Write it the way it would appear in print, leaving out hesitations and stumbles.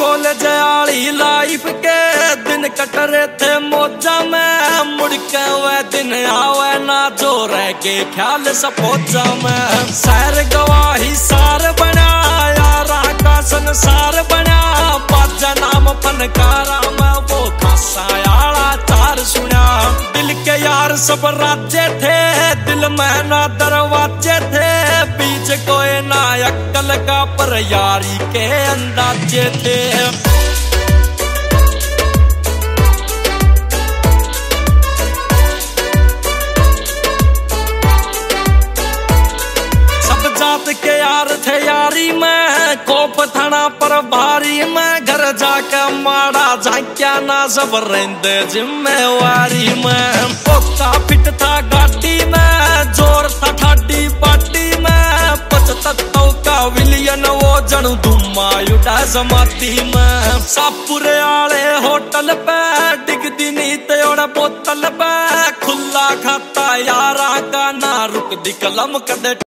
College वाली life के दिन कट रहे थे मौजा में, मुड़ के वह दिन आवे ना जो रह के ख्याल सपोजा में। शहर गवाही सार बना, यारा का संसार बना, बाजा नाम फनकारा में वो खासा यारा चार सुना। दिल के यार सब राज्य थे, दिल में ना दरवाजे थे, बीच कोई ना अक्कल का पर यारी के अंदाजे थे। सब जात के यार थे यारी में, कोप थाना पर भारी में, घर जाके माड़ा झांक्या ना सब रहते जिम्मेवारी में। पोता फिट था गाड़ी में, जोर था ठाडी पार्टी में, पचतत्तों का विलियन वो जनु धुमा उड़ा समाती में। सापुरे आले होटल पे डिगदी नीत और बोतल पे, खुला खाता यारा का ना रुक दी कलम कदे।